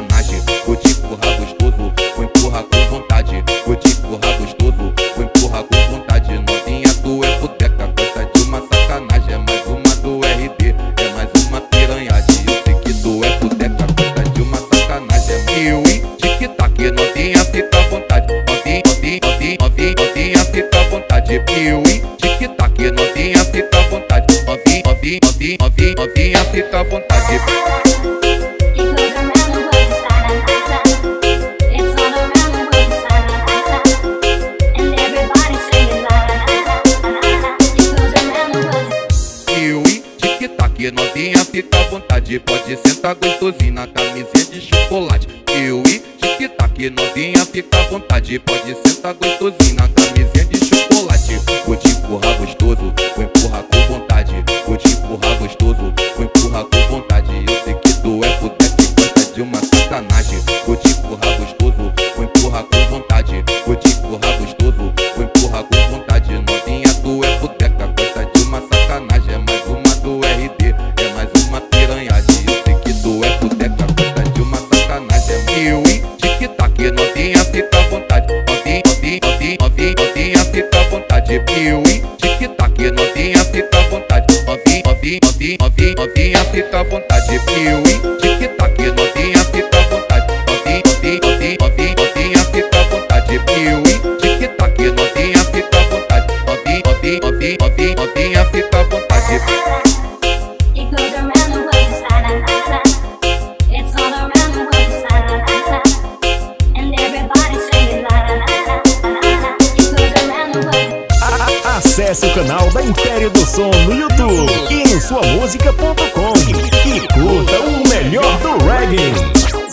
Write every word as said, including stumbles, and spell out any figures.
sacanagem. Vou te empurrar gostoso, vou empurrar com vontade. Vou te empurrar gostoso, vou empurrar com vontade. Novinha, tu é boteca, gosta de uma sacanagem. É mais uma do R B, é mais uma piranhagem. Eu sei que tu é boteca, gosta de uma sacanagem. É piuí, tic-tac, novinha, fica à vontade. Novinha, novinha, novinha, novinha, novinha, fica à vontade. Piuí, tic-tac, novinha, fica à vontade. Novinha, novinha, novinha, novinha, novinha, fica à vontade. Novinha, fica à vontade, pode sentar gostosinho na camisinha de chocolate. Eu e tic-tac, novinha, fica à vontade, pode sentar gostosinho na camisinha de chocolate. Vou te empurrar gostoso, vou empurrar com vontade. Vou te empurrar gostoso, vou empurrar com vontade. Eu sei que tu é boteca e gosta de uma sacanagem. Vou te empurrar gostoso, vou empurrar com vontade. Vou te empurrar gostoso, vou empurrar com vontade. Novinha, tu é boteca, gosta de uma sacanagem. É mais uma do R B, é mais uma piranhagem. Eu sei que tu é boteca, gosta de uma sacanagem. É piuí, tic-tac, novinha, fica à vontade. Novinha, novinha, novinha, novinha, novinha, fica à vontade. Piuí, tic-tac, novinha, fica à vontade. Novinha, novinha, novinha, novinha, novinha, fica à vontade. Piuí, tic-tac, novinha, fica à vontade. Novinha, novinha, novinha, novinha, novinha, fica à vontade. Piuí, tic-tac, novinha, fica à vontade. Novinha, novinha, novinha, novinha, novinha, fica à vontade. Acesse o canal da Império do Som no YouTube e em sua música ponto com e curta o melhor do reggae.